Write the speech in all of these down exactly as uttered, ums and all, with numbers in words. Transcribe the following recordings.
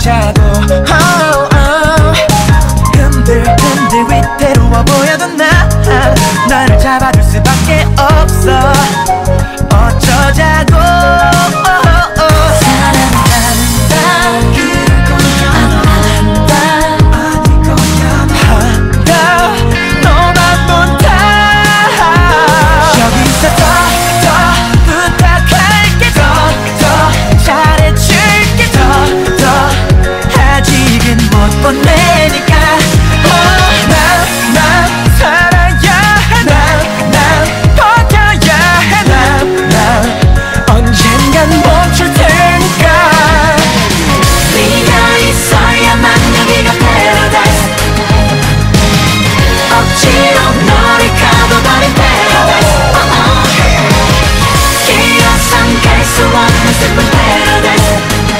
보자고. oh, oh. 흔들 흔들 위태로워 보여도 난 너를 잡아줄 수밖에 없어. 어쩌자고. oh, oh. 사랑한다 그거야 한다 아닐 거야 한다 너만 본다. 여기서 더 더 부탁할게. 더 더 잘해줄게. 더 더 아직은 못 보내니까. oh, 난, 난 살아야 해. 난, 난 버텨야 해. 난, 난 언젠간 멈출 테니까. 네가 있어야만 여기가 paradise. 억지로 너를 가둬버린 paradise. uh-uh. 길어선 갈 수 없는 슬픈 paradise.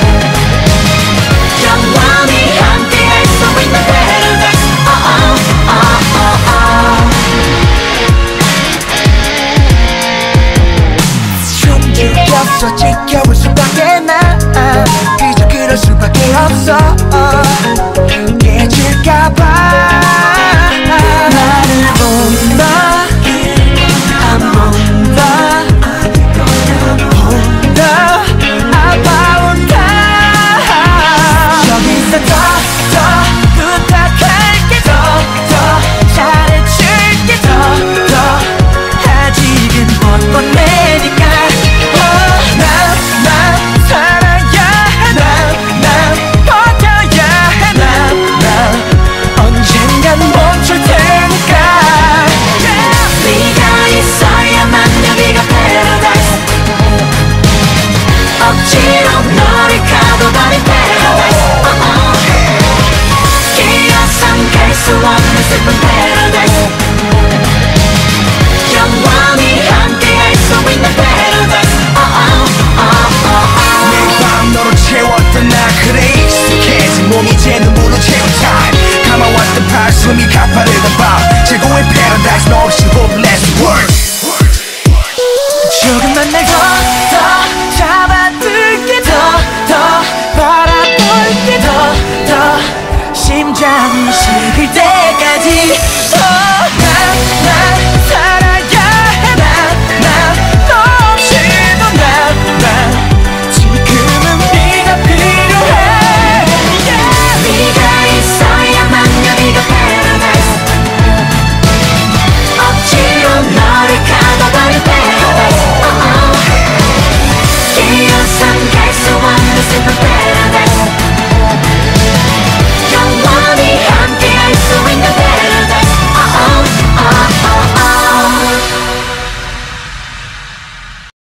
영원히 함께 할 수 있는 paradise. uh-uh. uh-uh. 숨죽였어 지켜볼 수밖에 난 그저 그럴 수밖에 없어.